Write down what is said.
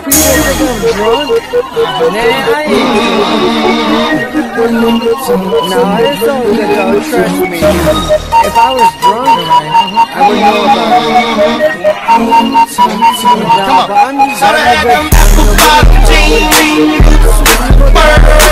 people think I'm drunk? Nah, I ain't. No, it's all good though, trust me. If I was drunk, I would know about it. No, but I'm just